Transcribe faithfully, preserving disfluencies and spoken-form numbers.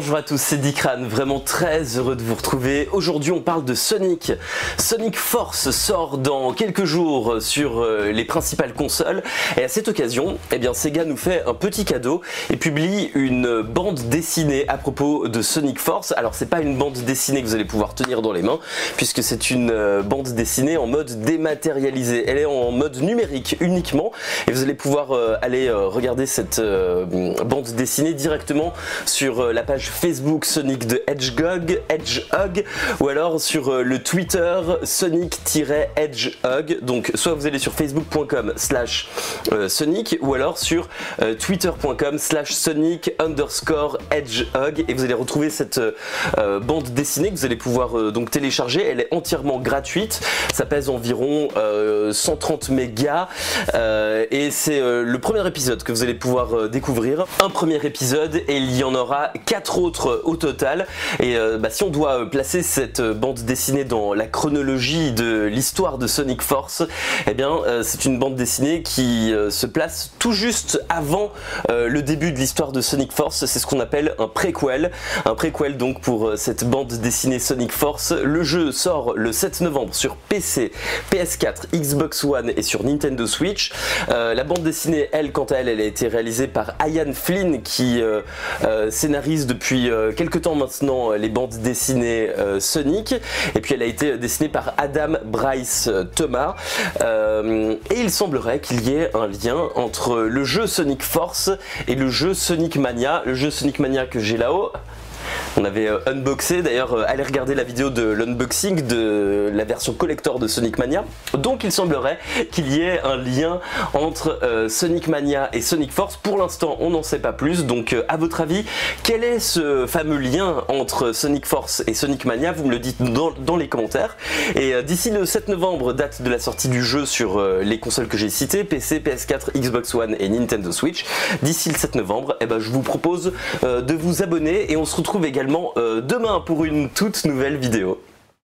Bonjour à tous, c'est Dikran, vraiment très heureux de vous retrouver. Aujourd'hui on parle de Sonic. Sonic Force sort dans quelques jours sur les principales consoles et à cette occasion, eh bien, Sega nous fait un petit cadeau et publie une bande dessinée à propos de Sonic Force. Alors c'est pas une bande dessinée que vous allez pouvoir tenir dans les mains puisque c'est une bande dessinée en mode dématérialisé. Elle est en mode numérique uniquement et vous allez pouvoir aller regarder cette bande dessinée directement sur la page Facebook Sonic de Hedgehog, Hedgehog ou alors sur le Twitter Sonic-Hedgehog. Donc soit vous allez sur facebook point com slash Sonic ou alors sur euh, twitter point com slash Sonic underscore Hedgehog et vous allez retrouver cette euh, bande dessinée que vous allez pouvoir euh, donc télécharger. Elle est entièrement gratuite, ça pèse environ euh, cent trente mégas euh, et c'est euh, le premier épisode que vous allez pouvoir euh, découvrir. Un premier épisode et il y en aura quatre autres au total et euh, bah, si on doit placer cette bande dessinée dans la chronologie de l'histoire de Sonic Force, eh bien euh, c'est une bande dessinée qui euh, se place tout juste avant euh, le début de l'histoire de Sonic Force. C'est ce qu'on appelle un préquel, un préquel donc pour euh, cette bande dessinée Sonic Force. Le jeu sort le sept novembre sur P C, P S quatre, Xbox One et sur Nintendo Switch. Euh, la bande dessinée, elle, quant à elle, elle a été réalisée par Ian Flynn qui euh, euh, scénarise depuis euh, quelques temps maintenant les bandes dessinées euh, Sonic et puis elle a été dessinée par Adam Bryce Thomas euh, et il semblerait qu'il y ait un lien entre le jeu Sonic Force et le jeu Sonic Mania, le jeu Sonic Mania que j'ai là-haut. On avait euh, unboxé, d'ailleurs euh, allez regarder la vidéo de l'unboxing de la version collector de Sonic Mania. Donc il semblerait qu'il y ait un lien entre euh, Sonic Mania et Sonic Force. Pour l'instant on n'en sait pas plus, donc euh, à votre avis quel est ce fameux lien entre Sonic Force et Sonic Mania? Vous me le dites dans, dans les commentaires. Et euh, d'ici le sept novembre, date de la sortie du jeu sur euh, les consoles que j'ai citées, P C, P S quatre, Xbox One et Nintendo Switch, d'ici le sept novembre, eh ben, je vous propose euh, de vous abonner et on se retrouve également euh, demain pour une toute nouvelle vidéo.